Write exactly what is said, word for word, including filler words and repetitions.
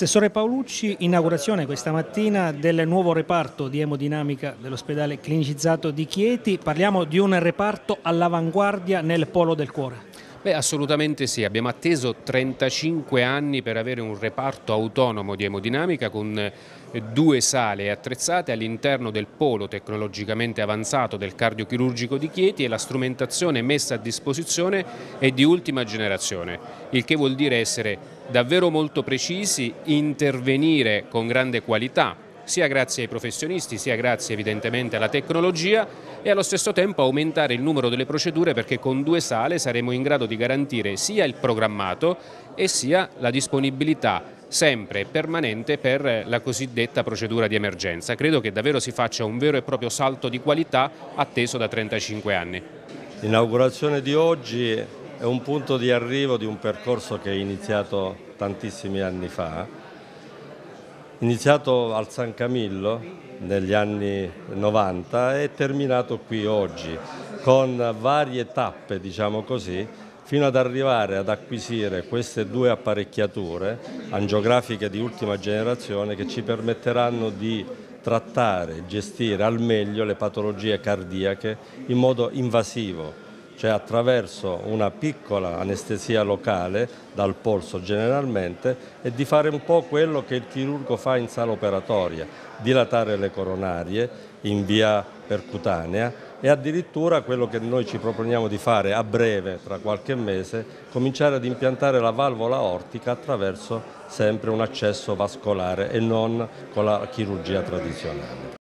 Assessore Paolucci, inaugurazione questa mattina del nuovo reparto di emodinamica dell'ospedale clinicizzato di Chieti. Parliamo di un reparto all'avanguardia nel polo del cuore. Beh, assolutamente sì, abbiamo atteso trentacinque anni per avere un reparto autonomo di emodinamica con due sale attrezzate all'interno del polo tecnologicamente avanzato del cardiochirurgico di Chieti, e la strumentazione messa a disposizione è di ultima generazione, il che vuol dire essere davvero molto precisi, intervenire con grande qualità, sia grazie ai professionisti, sia grazie evidentemente alla tecnologia, e allo stesso tempo aumentare il numero delle procedure, perché con due sale saremo in grado di garantire sia il programmato e sia la disponibilità sempre permanente per la cosiddetta procedura di emergenza. Credo che davvero si faccia un vero e proprio salto di qualità atteso da trentacinque anni. L'inaugurazione di oggi è un punto di arrivo di un percorso che è iniziato tantissimi anni fa, iniziato al San Camillo negli anni novanta e terminato qui oggi, con varie tappe, diciamo così, fino ad arrivare ad acquisire queste due apparecchiature angiografiche di ultima generazione che ci permetteranno di trattare e gestire al meglio le patologie cardiache in modo invasivo, cioè attraverso una piccola anestesia locale, dal polso generalmente, e di fare un po' quello che il chirurgo fa in sala operatoria, dilatare le coronarie in via percutanea, e addirittura quello che noi ci proponiamo di fare a breve, tra qualche mese, cominciare ad impiantare la valvola aortica attraverso sempre un accesso vascolare e non con la chirurgia tradizionale.